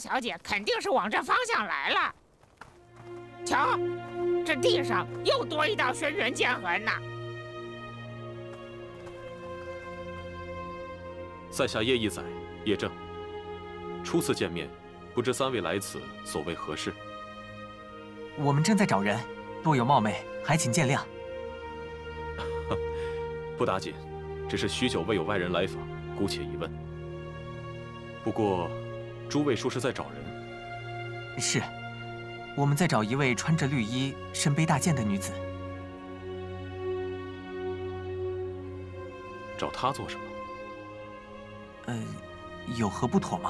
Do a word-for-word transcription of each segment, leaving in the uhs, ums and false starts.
小姐肯定是往这方向来了。瞧，这地上又多一道轩辕剑痕呢。 在下叶一载，叶正。初次见面，不知三位来此所为何事？ 我们正在找人，多有冒昧，还请见谅。 不打紧，只是许久未有外人来访，姑且一问。不过，诸位说是在找人？ 是，我们在找一位穿着绿衣、身背大剑的女子。 找她做什么？ 呃，有何不妥吗？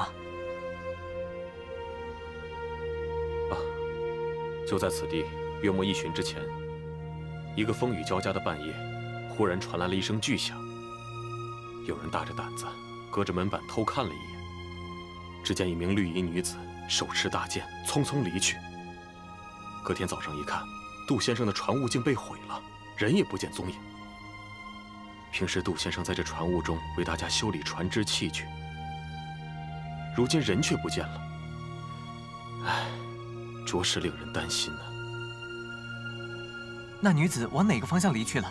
啊，就在此地，约莫一旬之前，一个风雨交加的半夜，忽然传来了一声巨响。有人大着胆子，隔着门板偷看了一眼，只见一名绿衣女子手持大剑，匆匆离去。隔天早上一看，杜先生的船坞竟被毁了，人也不见踪影。平时杜先生在这船坞中为大家修理船只器具，如今人却不见了，唉，着实令人担心呢。 那女子往哪个方向离去了？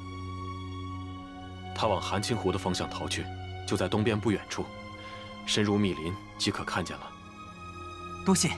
她往寒青湖的方向逃去，就在东边不远处，深入密林即可看见了。 多谢。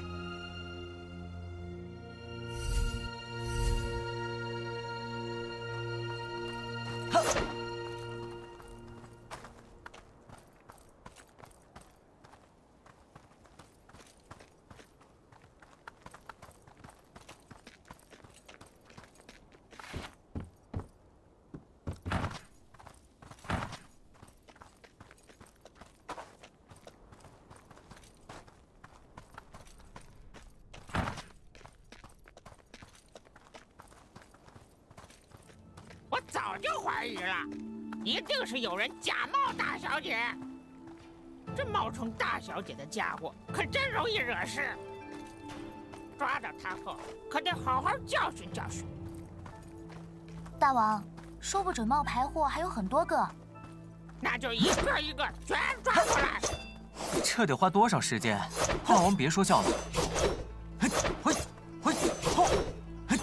我早就怀疑了，一定是有人假冒大小姐。这冒充大小姐的家伙可真容易惹事。抓到他后，可得好好教训教训。 大王，说不准冒牌货还有很多个， 那就一个一个全抓过来。 这得花多少时间？大王别说笑了。嘿，嘿，嘿，吼！嘿。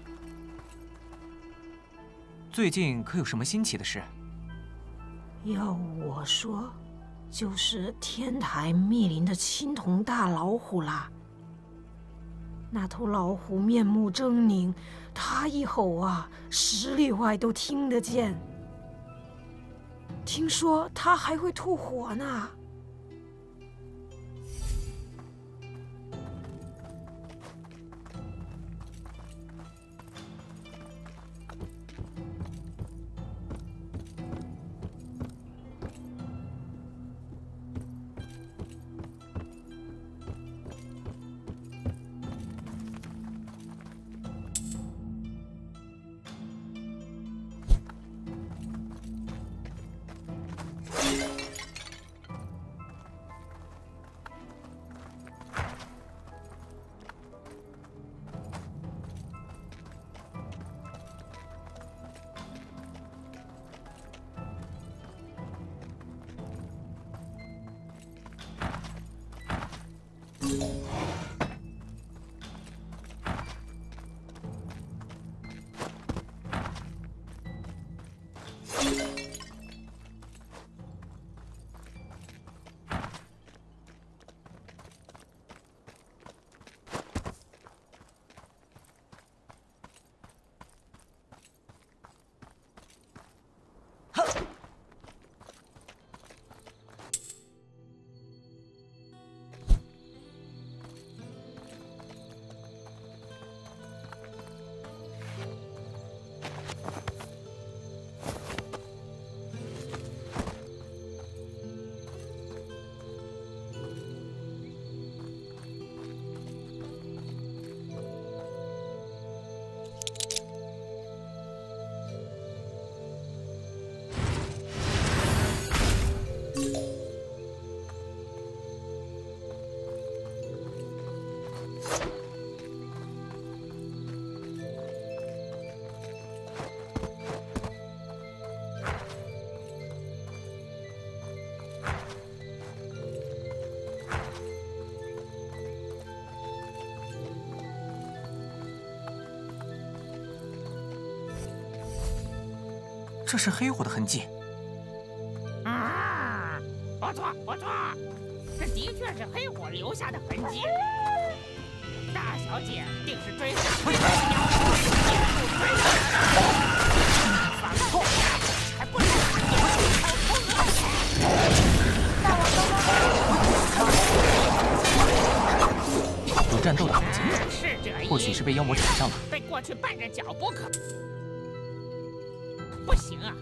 最近可有什么新奇的事？ 要我说，就是天台密林的青铜大老虎啦。那头老虎面目狰狞，它一吼啊，十里外都听得见。听说它还会吐火呢。 这是黑火的痕迹。 啊，不错不错，这的确是黑火留下的痕迹。大小姐定是追上黑火的脚步，一路追上来，反后还不能超出大王刚刚有战斗的痕迹， 是这意， 或许是被妖魔缠上了。 被过去绊着脚不可，不行啊！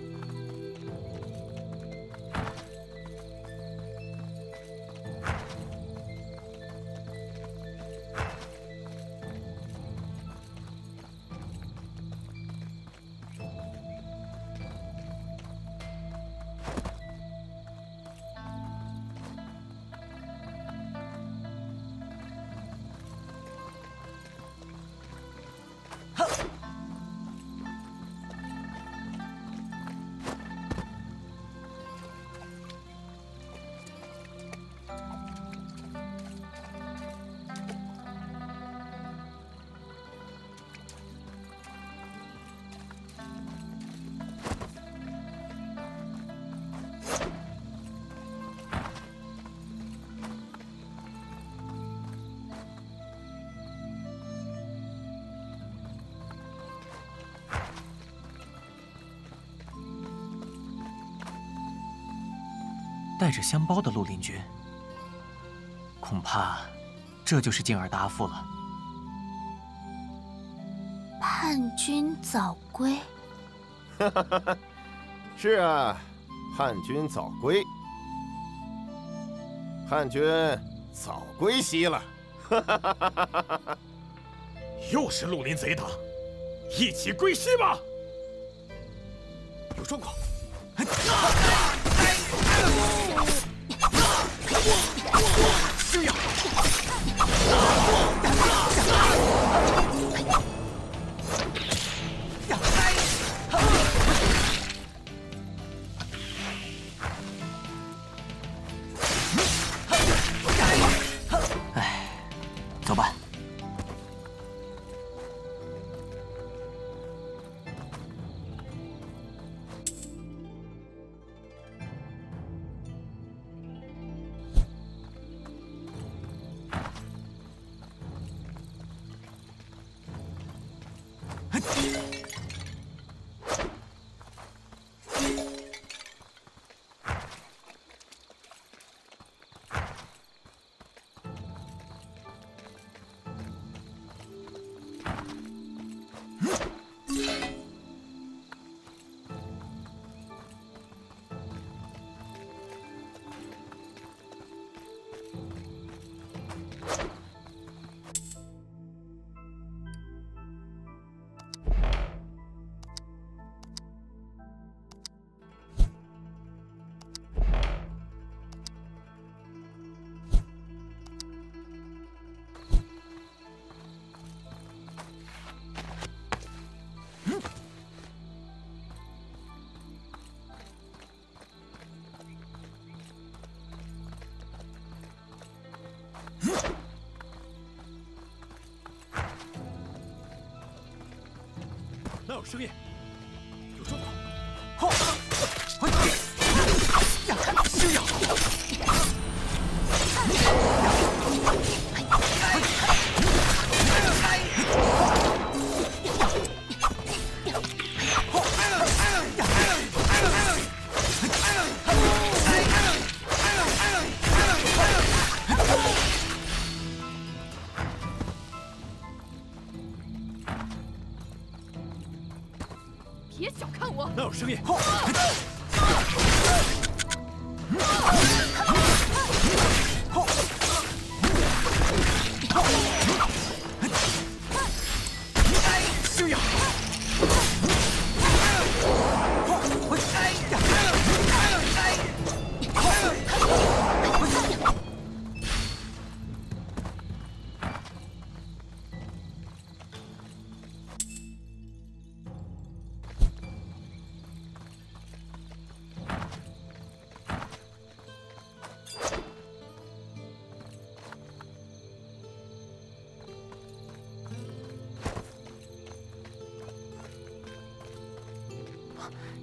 带着香包的绿林军，恐怕这就是进尔答复了。 叛军早归。 是啊，叛军早归，叛军早归西了。 又是绿林贼党，一起归西吧！有状况！这样。 哎，走吧。 哪有声音？有状况！ 吼！嘿！呀！这样！ 别小看我！ 哪有声音？ 这样！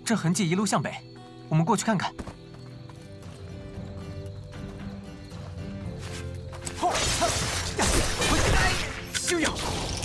这痕迹一路向北，我们过去看看。 休要！